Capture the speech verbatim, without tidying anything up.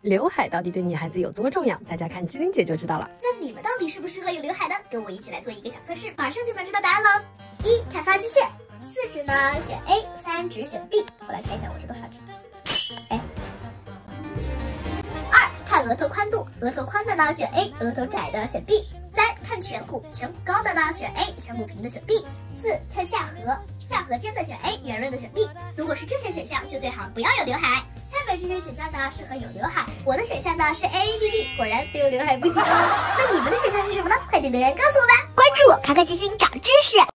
刘海到底对女孩子有多重要？大家看机灵姐就知道了。 那你们到底适不适合有刘海呢？跟我一起来做一个小测试，马上就能知道答案了。一，看发际线，四指呢选 A， 三指选 B。我来看一下我是多少指。哎。二，看额头宽度，额头宽的呢选 A， 额头窄的选 B。三，看颧骨，颧骨高的呢选 A， 颧骨平的选 B。四，看下颌，下颌尖的选 A， 圆润的选 B。如果是这些选项，就最好不要有刘海。下面这些选项呢适合有刘海，我的选项呢是 A B B， 果然没有刘海不行哦。那你们的选项是什么呢？快点留言告诉我吧！关注可可星星长知识。